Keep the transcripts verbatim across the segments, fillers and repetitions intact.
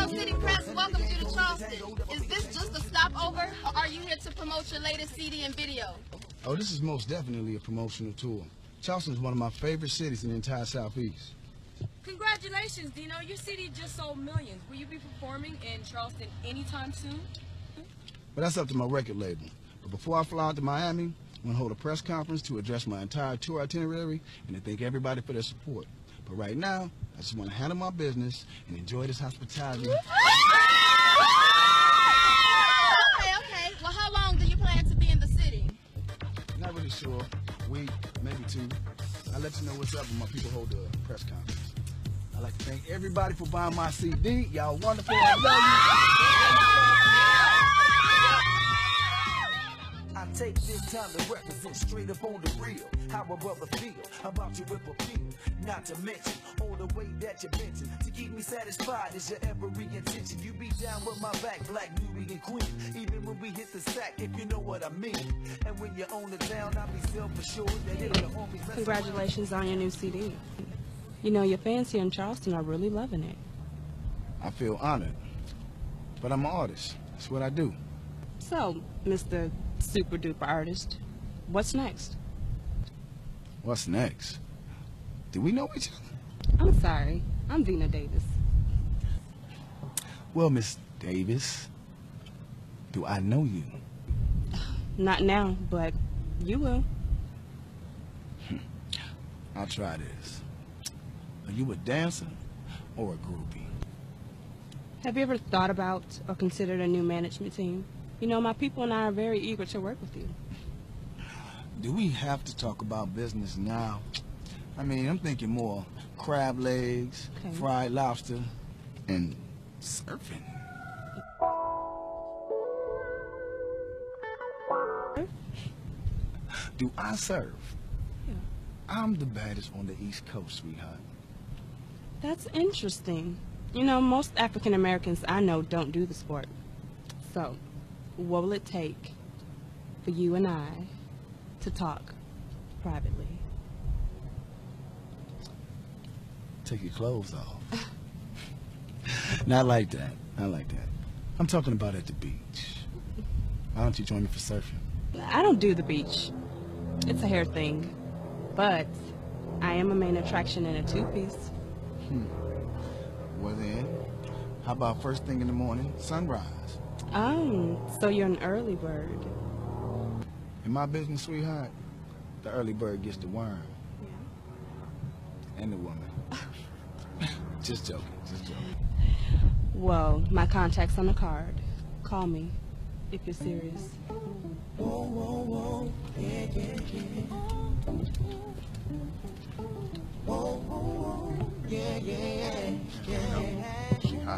Metro City Press welcomes you to Charleston. Is this just a stopover, or are you here to promote your latest C D and video? Oh, this is most definitely a promotional tour. Charleston is one of my favorite cities in the entire Southeast. Congratulations, Dino. Your city just sold millions. Will you be performing in Charleston anytime soon? But that's up to my record label. But before I fly out to Miami, I'm going to hold a press conference to address my entire tour itinerary and to thank everybody for their support. But right now, I just want to handle my business and enjoy this hospitality. Okay, okay. Well, how long do you plan to be in the city? Not really sure. A week, maybe two. I'll let you know what's up when my people hold the press conference. I'd like to thank everybody for buying my C D. Y'all wonderful. I love you. I take this time to represent straight up on the real. How a brother feel about your whip appeal. Not to mention all the way that you mentioned. To keep me satisfied is your every intention. You be down with my back, black Nubian queen. Even when we hit the sack, if you know what I mean. And when you own the town, I'll be self-assured that it'll the homies. Congratulations on your new C D. You know, your fans here in Charleston are really loving it. I feel honored. But I'm an artist. That's what I do. So, Mister Super Duper Artist, what's next? What's next? Do we know each other? I'm sorry. I'm Dina Davis. Well, Miss Davis, do I know you? Not now, but you will. I'll try this. Are you a dancer or a groupie? Have you ever thought about or considered a new management team? You know, my people and I are very eager to work with you. Do we have to talk about business now? I mean, I'm thinking more crab legs, okay. fried lobster, and surfing. Do I surf? Yeah. I'm the baddest on the East Coast, sweetheart. That's interesting. You know, most African Americans I know don't do the sport. So, what will it take for you and I to talk privately? Take your clothes off. Not like that. Not like that. I'm talking about at the beach. Why don't you join me for surfing? I don't do the beach. It's a hair thing. But I am a main attraction in a two-piece. Hmm. Well then, how about first thing in the morning, sunrise? Oh, so you're an early bird. In my business, sweetheart, the early bird gets the worm. Yeah. And the woman. Just joking, just joking. Well, my contact's on the card. Call me if you're serious. Whoa, whoa, whoa, yeah, yeah, yeah. Whoa, whoa, whoa, yeah, yeah, yeah. She hot.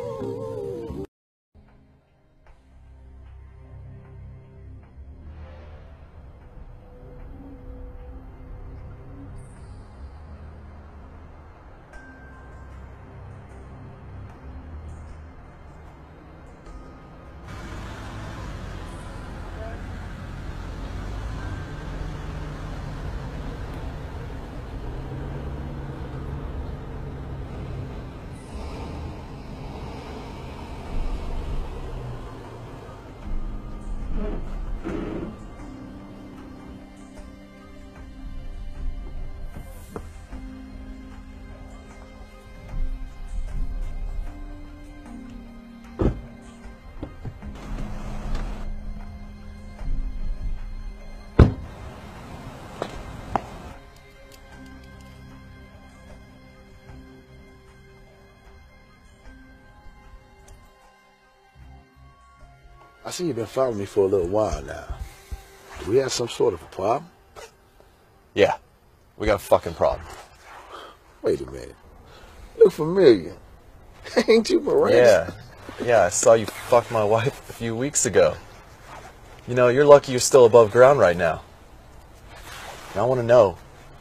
I see you've been following me for a little while now. Do we have some sort of a problem? Yeah, we got a fucking problem. Wait a minute. Look familiar. Ain't you Miranda? Yeah, yeah, I saw you fuck my wife a few weeks ago. You know, you're lucky you're still above ground right now. And I want to know,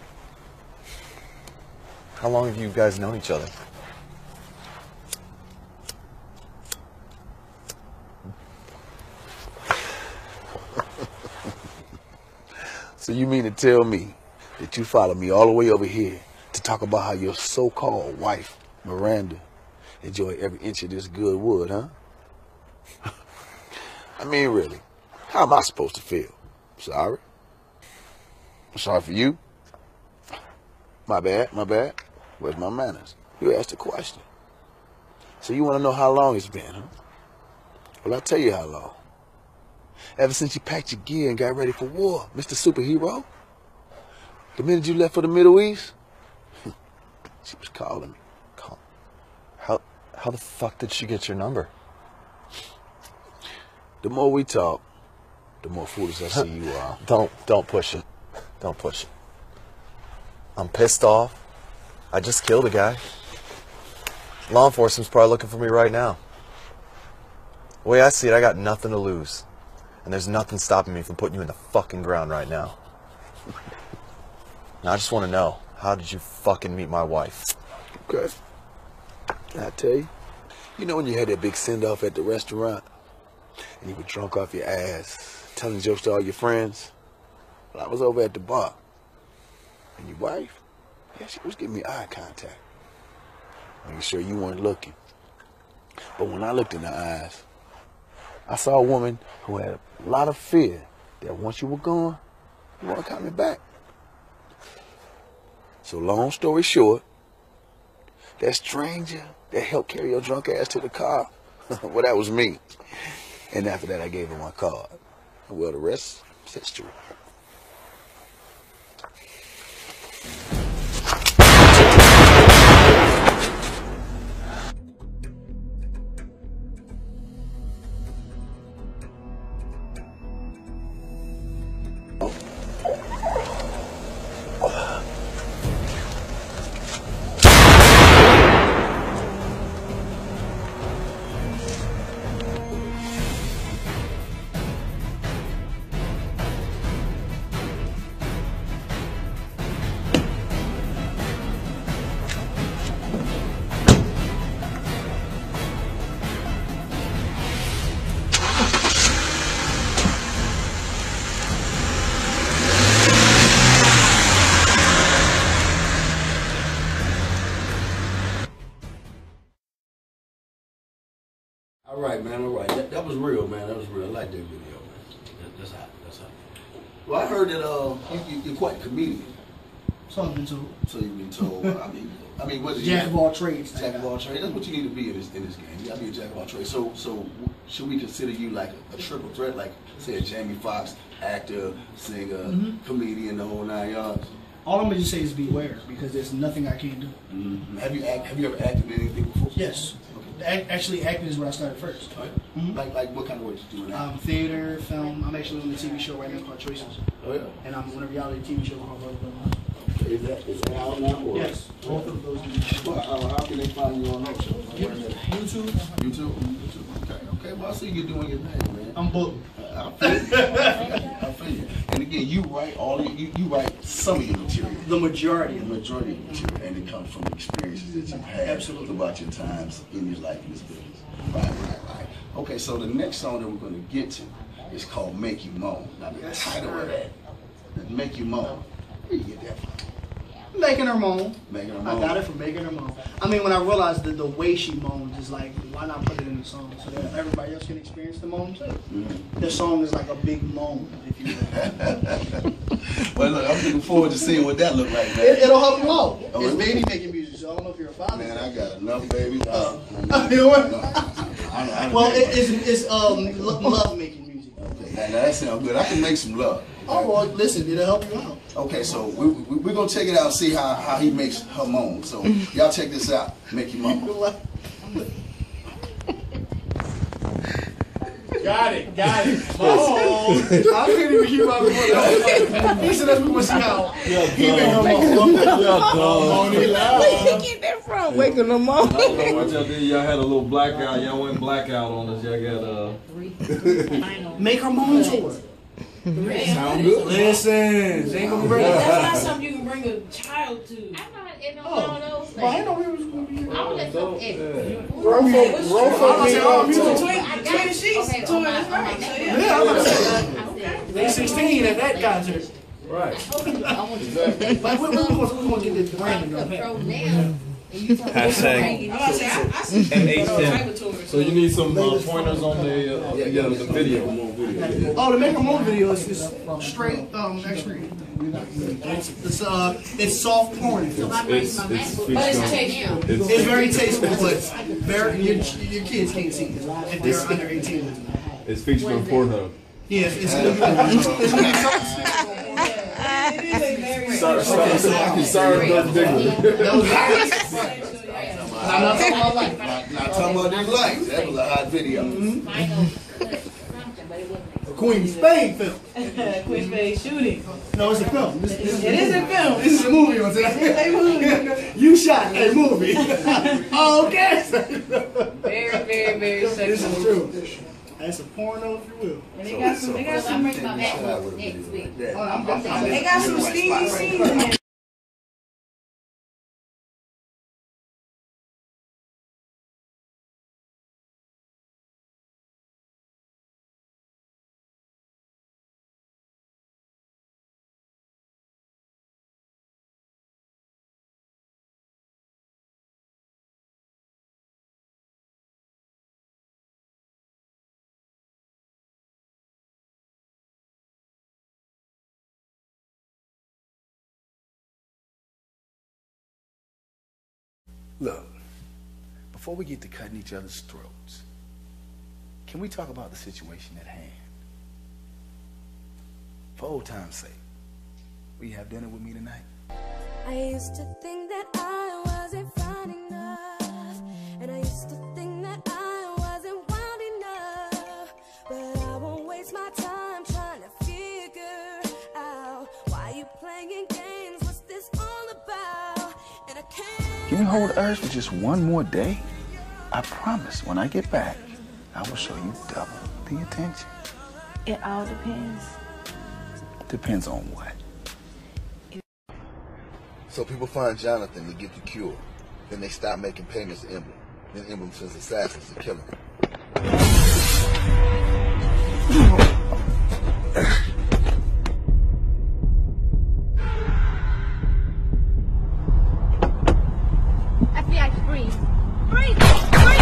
how long have you guys known each other? So you mean to tell me that you followed me all the way over here to talk about how your so-called wife, Miranda, enjoy every inch of this good wood, huh? I mean, really, how am I supposed to feel? Sorry? I'm sorry for you? My bad, my bad. Where's my manners? You asked a question. So you want to know how long it's been, huh? Well, I'll tell you how long. Ever since you packed your gear and got ready for war, Mister Superhero. The minute you left for the Middle East, she was calling me. Call. How, how the fuck did she get your number? The more we talk, the more foolish I see you are. Don't, don't push it. Don't push it. I'm pissed off. I just killed a guy. Law enforcement's probably looking for me right now. The way I see it, I got nothing to lose. And there's nothing stopping me from putting you in the fucking ground right now. Now I just want to know, how did you fucking meet my wife? Okay. I tell you. You know when you had that big send-off at the restaurant? And you were drunk off your ass, telling jokes to all your friends? Well, I was over at the bar. And your wife? Yeah, she was giving me eye contact. Making sure you weren't looking. But when I looked in her eyes, I saw a woman who had a lot of fear that once you were gone, you weren't coming back. So long story short, that stranger that helped carry your drunk ass to the car, well, that was me. And after that, I gave her my card. Well, the rest is history. All right, man, all right. That, that was real, man. That was real. I like that video, man. That, that's hot. That's hot. Well, I heard that uh, you, you, you're quite a comedian. So I've been told. So you've been told. I mean, I mean, what is Jack of all trades. Jack of all trades. That's what you need to be in this in this game. You gotta be a jack of all trades. So, so should we consider you like a, a triple threat, like say a Jamie Foxx, actor, singer, mm-hmm. comedian, the whole nine yards? All I'm gonna just say is beware, because there's nothing I can't do. Mm-hmm. Have you act, Have you ever acted in anything before? Yes. Act, actually, acting is where I started first. Oh, yeah? Mm-hmm. Like, like what kind of work you doing now? Um, theater, film. I'm actually on a T V show right now called Choices. Oh yeah. And I'm on a reality T V show called Love Love. Is that is that out now? Or? Yes. Both of those. Well, uh, how can they find you on those shows? YouTube. YouTube. YouTube. Okay. Okay. Well, I see you doing your thing, man. I'm booked. I feel you. I feel you. And again, you write all of, you, you write some of your material. The majority. The majority of your material, and it comes from experiences that you've had Absolutely. throughout your times in your life in this business. Right, right, right. Okay, so the next song that we're going to get to is called "Make You Moan." Now the title of that, "Make You Moan." Where you get that from? Making her moan. Making her moan. I got it from making her moan. I mean, when I realized that the way she moans is like, why not put it in the song so that everybody else can experience the moan too? Mm-hmm. The song is like a big moan, if you will. Well, look, I'm looking forward to seeing what that look like, man. It, it'll help you out. Oh, it's it baby making music, so I don't know if you're a father. Man, I got enough baby. Uh, uh, you know what? No, I, I, I, well, it, it's, it's um, love making music. Okay, now, now that sounds good. I can make some love. Oh, well, listen, it'll help you out. Okay, so we, we, we're going to check it out and see how, how he makes her moan. So y'all check this out. Make you moan. Got it, got it. Oh, I couldn't even keep up with that. He said that's we want to see how he made her moan. Where did you get that from? Waking them up. I don't know what y'all did. Y'all had a little blackout. Y'all went blackout on us. Y'all got uh. Make her moan to her. Sound good. Listen, ain't gonna bring That's not something you can bring a child to. I'm not in on all those things. Well, I know we was gonna be. I would have took it. Between the sheets, Okay, two okay, and okay. right. So yeah. Yeah, I'm about to say. I said, They sixteen at that concert. Right. I want you to But we we gonna we gonna get this branding on control that. now. Hashtag M H M. So you need some uh, pointers on the uh, yeah, the video. Oh, to make a move video is just straight um X-ray. It's, it's uh it's soft porn. It's it's it's, But it's tasteful. it's, It's very tasteful, but very your, your kids can't see it if they're under eighteen. it's featured on Pornhub. Yeah, it's it's Sorry, sorry, sorry, sorry, Doug Digley. I'm not talking about life. Not talking about these lights. That was a hot video. A Queen Spain film. Queen Spade shooting. No, it's a film. This, this, It is a film. This is a movie on today. It's a movie. You shot a movie. Oh, okay. Very, very, very This sexual. is true. That's a porno, if you will. And they got some, they got some, Oh, I'm, I'm, I'm, they got some steamy scenes in there. Look, before we get to cutting each other's throats, can we talk about the situation at hand? For old time's sake, will you have dinner with me tonight? I used to think that I wasn't fine enough, and I used to think that I wasn't wild enough, but I won't waste my time trying to figure out why you playing games, what's this all about, and I can't. Can we hold Urge for just one more day? I promise when I get back, I will show you double the attention. It all depends. Depends on what. So people find Jonathan to get the cure. Then they stop making payments to Emblem. Then Emblem sends assassins to kill him. F B I, freeze. Freeze! Freeze!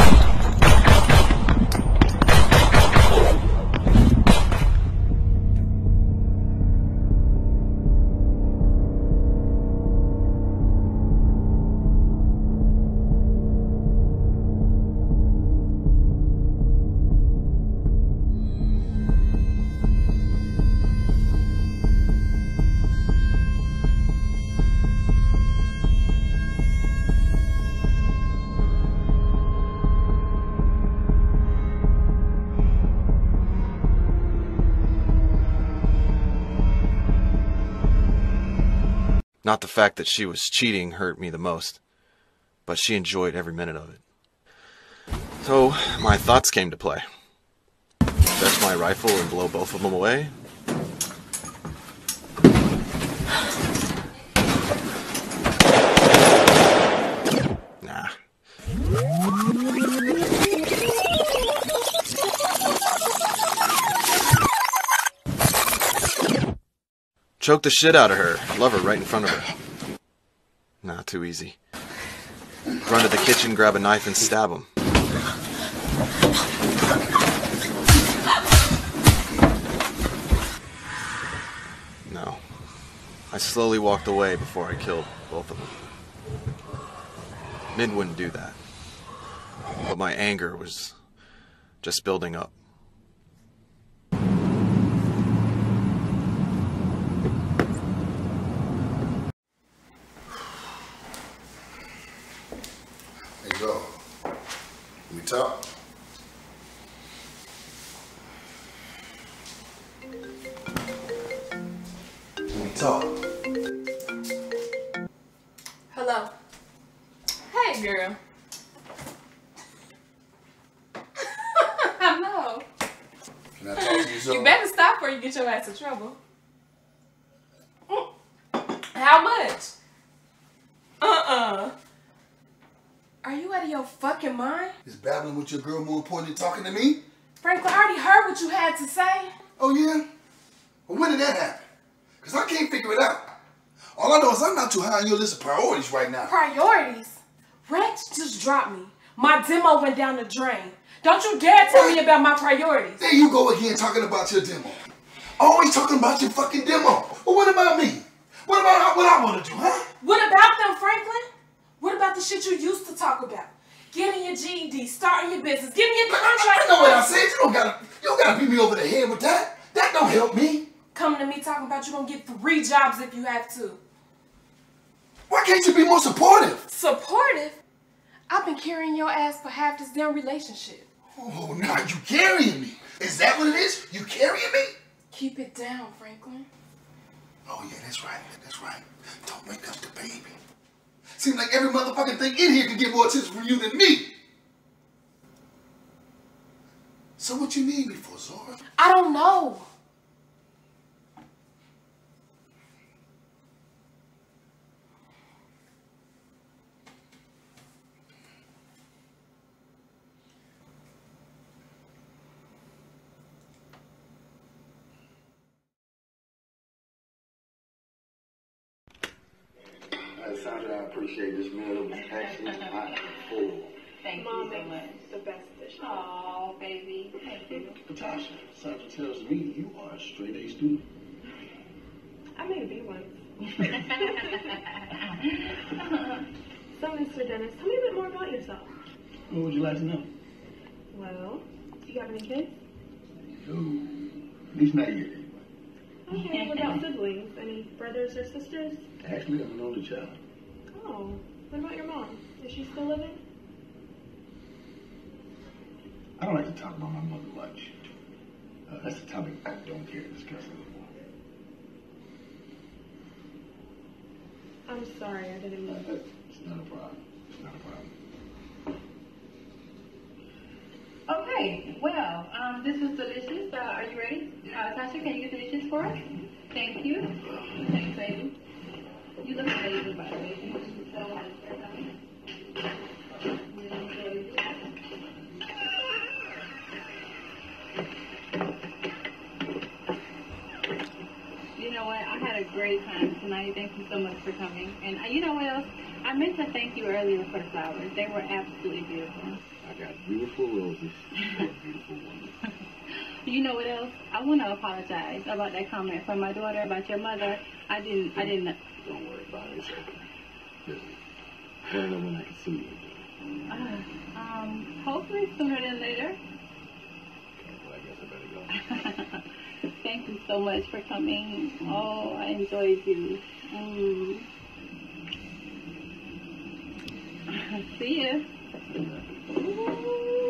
Not the fact that she was cheating hurt me the most, but she enjoyed every minute of it. So, my thoughts came to play. Fetch my rifle and blow both of them away? Nah. Choke the shit out of her. Love her right in front of her. Nah, too easy. Run to the kitchen, grab a knife, and stab him. No. I slowly walked away before I killed both of them. Min wouldn't do that. But my anger was just building up. Hey, yo. Can we talk? Can we talk? Hello. Hey, girl. I know. Can I talk to you, You something? better stop or you get your ass in trouble. How much? Uh-uh. Are you out of your fucking mind? Is babbling with your girl more important than talking to me? Franklin, I already heard what you had to say. Oh, yeah? Well, when did that happen? Because I can't figure it out. All I know is I'm not too high on your list of priorities right now. Priorities? Rex just dropped me. My demo went down the drain. Don't you dare tell me about my priorities. There you go again talking about your demo. Always talking about your fucking demo. But what about me? What about what I want to do, huh? What about them, Franklin? What about the shit you used to talk about? Getting your G E D, starting your business, give me a contract. I know what I said. You don't gotta, you don't gotta beat me over the head with that. That don't help me. Coming to me talking about you gonna get three jobs if you have to. Why can't you be more supportive? Supportive? I've been carrying your ass for half this damn relationship. Oh, now you carrying me. Is that what it is? You carrying me? Keep it down, Franklin. Oh, yeah, that's right. That's right. Don't wake up the baby. Seems like every motherfucking thing in here can get more attention from you than me. So what you need me for, Zora? I don't know. Sandra, I appreciate this meal. It was excellent. I am full. Thank Mom you so much. The best dish. Oh, baby. Thank you. Natasha, Sandra tells me you are a straight A student. I may be one. So, Mister Dennis, tell me a bit more about yourself. What would you like to know? Well, do you have any kids? No. At least not yet. Okay, what about siblings? Any brothers or sisters? Actually, I'm an only child. Oh, what about your mom? Is she still living? I don't like to talk about my mother much. Uh, that's a topic I don't care to discuss anymore. I'm sorry, I didn't mean. Uh, it's not a problem. It's not a problem. Okay, well, um, this was delicious. Uh, are you ready? Uh, Tasha, can you get the dishes for us? Thank you. Thanks, baby. You look amazing, by the way. You look so much for coming. You know what? I had a great time tonight. Thank you so much for coming. And uh, you know what else? I meant to thank you earlier for the flowers. They were absolutely beautiful. I got beautiful roses. Beautiful ones. You know what else? I want to apologize about that comment from my daughter about your mother. I didn't. I didn't. Don't worry about it. It's okay. Listen, I don't know when I can see you again. Uh, um, hopefully sooner than later. Okay, well, I guess I better go. Thank you so much for coming. Oh, I enjoyed you. Mm. See ya.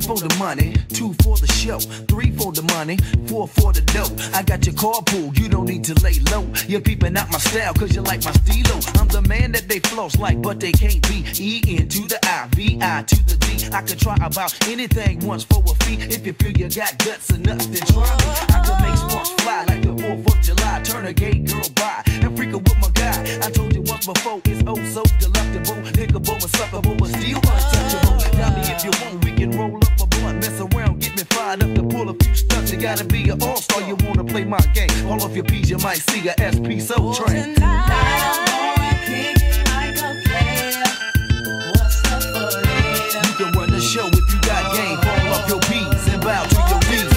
for the money, two for the show, three for the money, four for the dough. I got your carpool, you don't need to lay low. You're peeping out my style cause you like my stilo. I'm the man that they floss like but they can't be. E N to the I, V I to the D. I can try about anything once for a fee. If you feel you got guts enough, then try me. I can make sparks fly like the fourth of July. Turn a gay girl by and freak her with my guy. I told you once before, it's oh so delectable. Nickable and suckable, but still untouchable. Tell me if you want, we can roll up a blunt. Mess around, get me fired up to pull a few stunts. You gotta be an all-star, you wanna play my game. All of your P's, you might see a S P Soul Train. You can run the show if you got game. Fall off your P's and bow to your knees.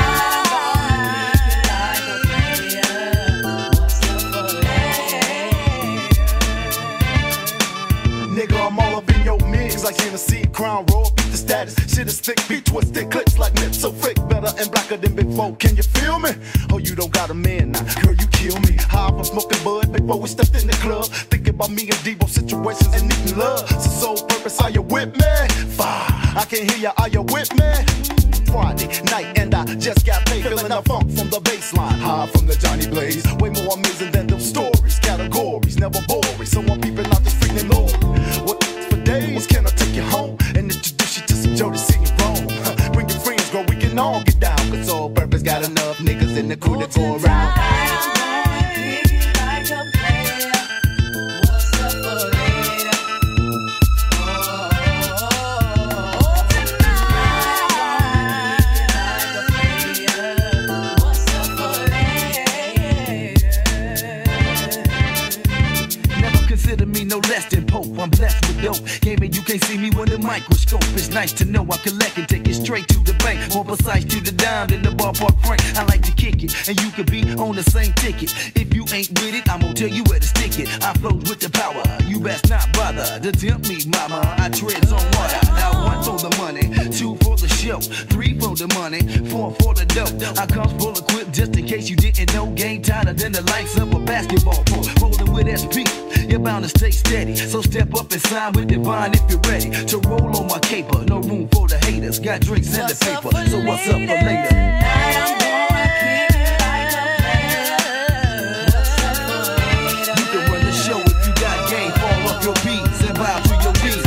Nigga, I'm all up in your mix like Hennessy, Crown Royal, beat the status. Shit is thick, beat twisted, clips like lips so thick, better and blacker than before. Can you feel me? Oh, you don't got a man now, girl, you kill me. High from smoking bud before we stepped in the club, thinking about me and Devo situations and needing love. So sole purpose, are you with me? Fire, I can't hear ya, are you with me? Friday night and I just got paid, feeling the funk from the baseline, high from the Johnny Blaze. Way more amazing than them stories, categories, never boring. So I'm peeping out the street and Lord. What for days can I take you home and introduce you to some Jody singing wrong? Bring your friends, girl, we can all get down. Cause all purpose got enough niggas in the crew to go around. No less than Pope, I'm blessed with dope. Game and you can't see me with a microscope. It's nice to know I collect and take it straight to the bank. More precise to the dime than the ballpark frank. I like to kick it, and you could be on the same ticket. If you ain't with it, I'm gonna tell you where to stick it. I flows with the power, you best not bother to tempt me, mama. I treads on water. Now one for the money, two for the show, three for the money, four for the dough. I come full equipped just in case you didn't know. Game tighter than the likes of a basketball court. Rolling with S P, you're bound to stay steady. So step up and sign with Divine if you're ready to roll on my caper. No room for the haters. Got drinks in the paper. So what's up for later? You can run the show if you got game. Fall off your beats and bow to your knees.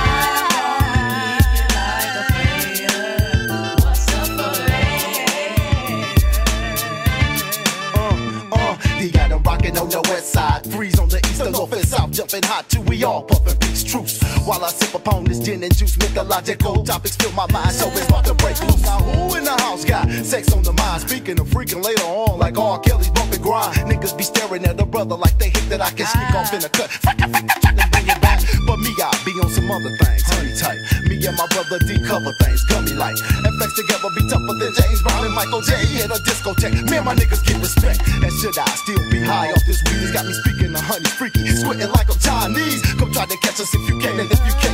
He got him rockin' on the west side, freeze on the east, the north and south, jumping hot till we all puffin' peace truce. While I sip upon this gin and juice, mythological topics fill my mind, so it's about to break loose. Now who in the house got sex on the mind? Speaking of freaking later on, like R. Kelly's bumpin' grind. Niggas be staring at a brother like they hit that I can sneak off in a cut. Fricka, fricka, try to bring it back, but me I be on some other things, honey tight. Me and my brother D cover things, gummy like. And flex together be tougher than James Brown and Michael J. Hit a discotheque, me and my niggas get respect. And should I still be high off this weed? It's got me speaking to honey freaky, squinting like I'm Chinese. Come try to catch us if you can, and if you can